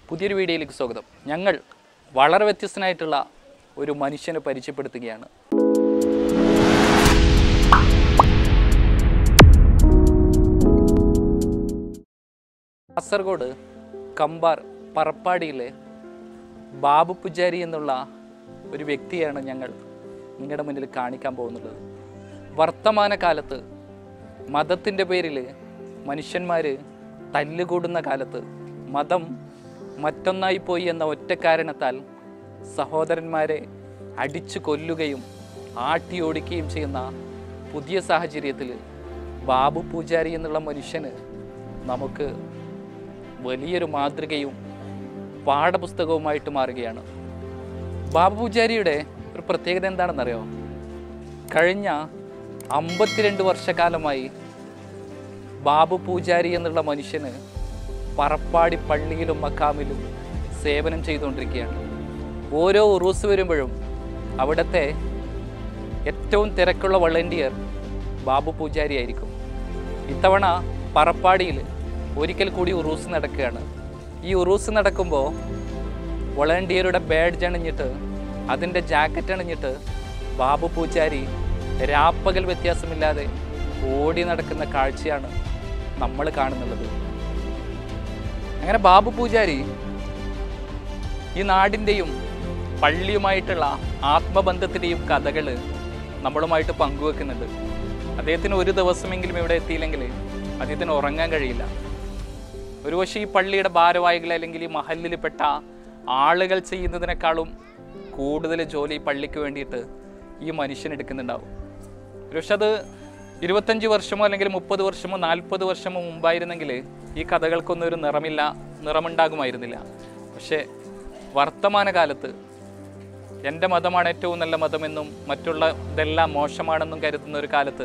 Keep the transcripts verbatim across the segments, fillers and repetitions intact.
പുതിയൊരു വീഡിയോയിലേക്ക് സ്വാഗതം. ഞങ്ങൾ വളരെ വ്യത്യസ്തനായിട്ടുള്ള ഒരു മനുഷ്യനെ പരിചയപ്പെടുത്തുകയാണ്. കാസർഗോഡ് കമ്പാർ പറപ്പാടിയിലെ ബാബു പൂജാരി എന്നുള്ള ഒരു വ്യക്തിയാണ് ഞങ്ങൾ നിങ്ങളുടെ മുന്നിൽ കാണിക്കാൻ പോകുന്നത്. വർത്തമാനകാലത്ത് മതത്തിൻ്റെ പേരിൽ മനുഷ്യന്മാർ തല്ലുകൂടുന്ന കാലത്ത് മതം മറ്റൊന്നായി പോയി എന്ന ഒറ്റ കാരണത്താൽ സഹോദരന്മാരെ അടിച്ചു കൊല്ലുകയും ആട്ടി ഓടിക്കുകയും ചെയ്യുന്ന പുതിയ സാഹചര്യത്തിൽ ബാബു പൂജാരി എന്നുള്ള മനുഷ്യന് നമുക്ക് വലിയൊരു മാതൃകയും പാഠപുസ്തകവുമായിട്ട് മാറുകയാണ്. ബാബു പൂജാരിയുടെ ഒരു പ്രത്യേകത എന്താണെന്നറിയോ? കഴിഞ്ഞ അമ്പത്തിരണ്ട് വർഷക്കാലമായി ബാബു പൂജാരി എന്നുള്ള മനുഷ്യന് പറപ്പാടി പള്ളിയിലും മക്കാമിലും സേവനം ചെയ്തുകൊണ്ടിരിക്കുകയാണ്. ഓരോ ഉറൂസ് വരുമ്പോഴും അവിടുത്തെ ഏറ്റവും തിരക്കുള്ള വളണ്ടിയർ ബാബു പൂജാരി ആയിരിക്കും. ഇത്തവണ പറപ്പാടിയിൽ ഒരിക്കൽ കൂടി ഉറൂസ് നടക്കുകയാണ്. ഈ ഉറൂസ് നടക്കുമ്പോൾ വളണ്ടിയറുടെ ബാഡ്ജ് അണിഞ്ഞിട്ട് അതിൻ്റെ ജാക്കറ്റ് അണിഞ്ഞിട്ട് ബാബു പൂജാരി രാപ്പകൽ വ്യത്യാസമില്ലാതെ ഓടി നടക്കുന്ന കാഴ്ചയാണ് നമ്മൾ കാണുന്നുള്ളത്. അങ്ങനെ ബാബു പൂജാരി ഈ നാടിൻ്റെയും പള്ളിയുമായിട്ടുള്ള ആത്മബന്ധത്തിൻ്റെയും കഥകൾ നമ്മളുമായിട്ട് പങ്കുവെക്കുന്നുണ്ട്. അദ്ദേഹത്തിന് ഒരു ദിവസമെങ്കിലും ഇവിടെ എത്തിയില്ലെങ്കിൽ അദ്ദേഹത്തിന് ഉറങ്ങാൻ കഴിയില്ല. ഒരുപക്ഷെ ഈ പള്ളിയുടെ ഭാരവാഹികൾ അല്ലെങ്കിൽ ഈ മഹല്ലിൽപ്പെട്ട ആളുകൾ ചെയ്യുന്നതിനേക്കാളും കൂടുതൽ ജോലി ഈ പള്ളിക്ക് വേണ്ടിയിട്ട് ഈ മനുഷ്യൻ എടുക്കുന്നുണ്ടാവും. ഒരുപക്ഷെ അത് ഇരുപത്തഞ്ച് വർഷമോ അല്ലെങ്കിൽ മുപ്പത് വർഷമോ നാൽപ്പത് വർഷമോ മുമ്പായിരുന്നെങ്കിൽ ഈ കഥകൾക്കൊന്നും ഒരു നിറമില്ല നിറമുണ്ടാകുമായിരുന്നില്ല. പക്ഷേ വർത്തമാനകാലത്ത് എൻ്റെ മതമാണ് ഏറ്റവും നല്ല മതമെന്നും മറ്റുള്ള ഇതെല്ലാം മോശമാണെന്നും കരുതുന്ന ഒരു കാലത്ത്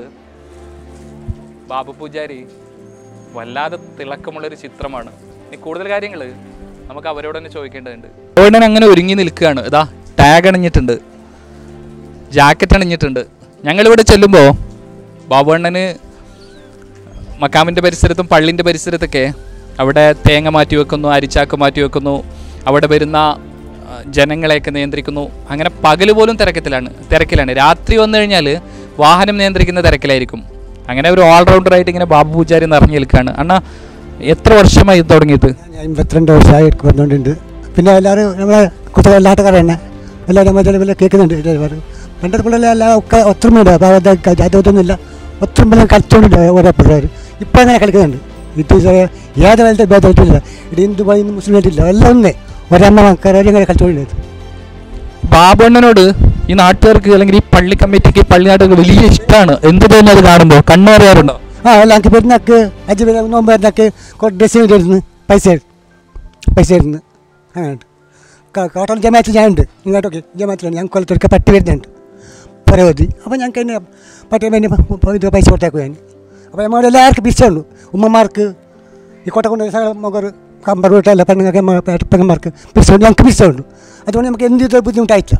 ബാബു പൂജാരി വല്ലാതെ തിളക്കമുള്ളൊരു ചിത്രമാണ്. ഇനി കൂടുതൽ കാര്യങ്ങൾ നമുക്ക് അവരോട് തന്നെ ചോദിക്കേണ്ടതുണ്ട്. അവൻ അങ്ങനെ ഒരുങ്ങി നിൽക്കുകയാണ്. ഇതാ ടാഗ് അണിഞ്ഞിട്ടുണ്ട്, ജാക്കറ്റ് അണിഞ്ഞിട്ടുണ്ട്. ഞങ്ങളിവിടെ ചെല്ലുമ്പോൾ ബാബു അണ്ണന് മക്കാമിൻ്റെ പരിസരത്തും പള്ളിൻ്റെ പരിസരത്തൊക്കെ അവിടെ തേങ്ങ മാറ്റി വെക്കുന്നു, അരിച്ചാക്ക് മാറ്റി വെക്കുന്നു, അവിടെ വരുന്ന ജനങ്ങളെയൊക്കെ നിയന്ത്രിക്കുന്നു. അങ്ങനെ പകൽ പോലും തിരക്കത്തിലാണ് തിരക്കിലാണ് രാത്രി വന്നു കഴിഞ്ഞാൽ വാഹനം നിയന്ത്രിക്കുന്ന തിരക്കിലായിരിക്കും. അങ്ങനെ ഒരു ഓൾറൗണ്ടറായിട്ട് ഇങ്ങനെ ബാബു പൂജാരി നിറഞ്ഞു നിൽക്കുകയാണ്. അണ്ണാ, എത്ര വർഷമായി ഇത് തുടങ്ങിയത്? അമ്പത്തിരണ്ട് വർഷമായി വന്നുകൊണ്ടുണ്ട്. പിന്നെ എല്ലാവരും നമ്മളെ കുട്ടികൾ എല്ലാത്തക്കാരെ തന്നെ എല്ലാവരും മറ്റേ കേൾക്കുന്നുണ്ട്. രണ്ടര പിള്ളേരെ എല്ലാം ഒക്കെ ഒത്തുമയുണ്ട്. അപ്പോൾ അതൊന്നുമില്ല, ഒത്തുമ്പെല്ലാം കളിച്ചുകൊണ്ടില്ല ഓരോ പിള്ളേർ. ഇപ്പം അങ്ങനെ കളിക്കുന്നുണ്ട്. ഇത് ഏത് കാലത്തെ ഭേദമായിട്ടില്ല. ഇത് ഹിന്ദു ഇന്ന് മുസ്ലിം ആയിട്ടില്ല, എല്ലാം ഒന്നേ ഒരമ്മ അങ്ങനെ കളിച്ചുകൊണ്ടിരുന്നത്. ബാബു അണ്ണനോട് ഈ നാട്ടുകാർക്ക് അല്ലെങ്കിൽ ഈ പള്ളി കമ്മിറ്റിക്ക് പള്ളി നാട്ടുകാർക്ക് വലിയ ഇഷ്ടമാണ്. എന്ത് തോന്നുന്നു അത് കാണുമ്പോൾ? കണ്ണേറിയാറുണ്ടോ? ആ എല്ലാം എനിക്ക് പെരുന്നാക്ക് അഞ്ച് പേര് നോമ്പ് പെരുന്നാക്ക് ഡ്രസ്സ് വേണ്ടിയിരുന്നു, പൈസ പൈസ ആയിരുന്നു. അങ്ങനെ കോട്ടയം ജമാഅത്തിൽ ഞാനുണ്ട്. ഇങ്ങോട്ടൊക്കെ ജമാഅത്തിലാണ് ഞാൻ കൊല്ലത്തൊക്കെ പട്ടി വരുന്നുണ്ട് പരവധി. അപ്പോൾ ഞങ്ങൾക്ക് തന്നെ പട്ടി വേണ്ടി ഇത് പൈസ കൊടുത്തേക്കും ഞാൻ. അപ്പോൾ നമ്മൾ എല്ലാവർക്കും പിരിച്ചുള്ളൂ. ഉമ്മമാർക്ക് ഈ കോട്ട കൊണ്ട് മകർ കമ്പർ വീട്ടല്ല പെണ്ണുങ്ങൾക്ക് പെങ്ങന്മാർക്ക് പിരിച്ചുകൊണ്ട് ഞങ്ങൾക്ക് പിരിച്ചുള്ളൂ. അതുകൊണ്ട് നമുക്ക് എന്ത് ബുദ്ധിമുട്ടായിട്ടില്ല.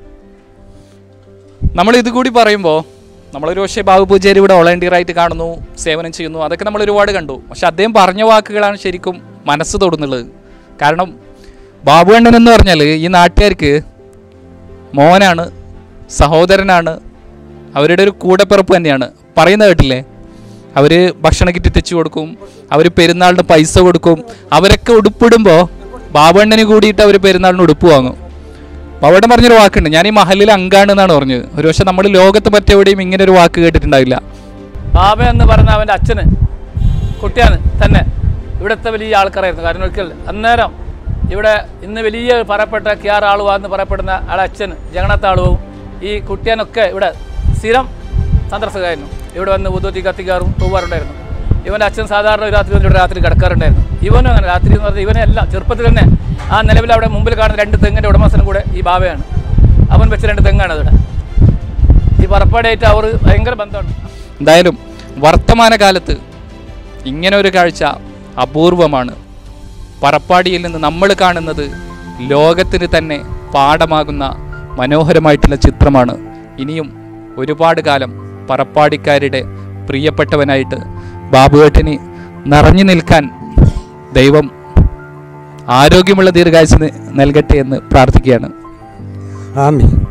നമ്മൾ ഇത് കൂടി പറയുമ്പോൾ നമ്മളൊരു പക്ഷേ ബാബു പൂജാരി ഇവിടെ വോളണ്ടിയറായിട്ട് കാണുന്നു, സേവനം ചെയ്യുന്നു, അതൊക്കെ നമ്മൾ ഒരുപാട് കണ്ടു. പക്ഷെ അദ്ദേഹം പറഞ്ഞ വാക്കുകളാണ് ശരിക്കും മനസ്സ് തൊടുന്നുള്ളത്. കാരണം ബാബു അണ്ണൻ എന്ന് പറഞ്ഞാൽ ഈ നാട്ടുകാർക്ക് മോനാണ്, സഹോദരനാണ്, അവരുടെ ഒരു കൂടപ്പിറപ്പ് തന്നെയാണ്. പറയുന്ന കേട്ടില്ലേ, അവർ ഭക്ഷണ കിറ്റ് തെച്ചു കൊടുക്കും, അവർ പെരുന്നാളിന് പൈസ കൊടുക്കും. അവരൊക്കെ ഉടുപ്പിടുമ്പോൾ ബാബു അണ്ണന് കൂടിയിട്ട് അവർ പെരുന്നാളിന് ഉടുപ്പ് വാങ്ങും. അവിടെ പറഞ്ഞൊരു വാക്കുണ്ട്, ഞാൻ ഈ മഹലിൽ അങ്കാണ് എന്നാണ് പറഞ്ഞത്. ഒരു പക്ഷേ നമ്മൾ ലോകത്ത് മറ്റെവിടെയും ഇങ്ങനെ ഒരു വാക്ക് കേട്ടിട്ടുണ്ടാവില്ല. ബാബ എന്ന് പറഞ്ഞ അവൻ്റെ അച്ഛന് കുട്ടിയാണ് തന്നെ ഇവിടുത്തെ വലിയ ആൾക്കാരായിരുന്നു. കാരണം ഒരിക്കൽ അന്നേരം ഇവിടെ ഇന്ന് വലിയ പറയപ്പെട്ട കെ ആർ ആളുവ എന്ന് പറയപ്പെടുന്ന ആളെ അച്ഛൻ ജഗന്നാഥ ആളുവും ഈ കുട്ടിയാനൊക്കെ ഇവിടെ സ്ഥിരം സന്ദർശകമായിരുന്നു. ഇവിടെ വന്ന് ഉദൂത്തി കത്തിക്കാറും തൂവാറുണ്ടായിരുന്നു. ഇവൻ്റെ അച്ഛൻ സാധാരണ രാത്രി വന്നിട്ട് രാത്രി കിടക്കാറുണ്ടായിരുന്നു. ഇവനും അങ്ങനെ രാത്രി എന്ന് പറഞ്ഞാൽ ഇവനെ അല്ല, ചെറുപ്പത്തിൽ തന്നെ ആ നിലവിൽ അവിടെ മുമ്പിൽ കാണുന്ന രണ്ട് തെങ്ങിൻ്റെ ഉടമസ്ഥനും കൂടെ ഈ ബാബയാണ്. അവൻ വെച്ച രണ്ട് തെങ്ങാണ് അതിവിടെ. ഈ പറപ്പാടിയായിട്ട് അവർ ഭയങ്കര ബന്ധമാണ്. എന്തായാലും വർത്തമാനകാലത്ത് ഇങ്ങനെ ഒരു കാഴ്ച അപൂർവമാണ്. പറപ്പാടിയിൽ നിന്ന് നമ്മൾ കാണുന്നത് ലോകത്തിന് തന്നെ പാഠമാകുന്ന മനോഹരമായിട്ടുള്ള ചിത്രമാണ്. ഇനിയും ഒരുപാട് കാലം പറപ്പാടിക്കാരുടെ പ്രിയപ്പെട്ടവനായിട്ട് ബാബുവേട്ടന് നിറഞ്ഞു നിൽക്കാൻ ദൈവം ആരോഗ്യമുള്ള ദീർഘായുസ് നൽകട്ടെ എന്ന് പ്രാർത്ഥിക്കുകയാണ്. ആമീൻ.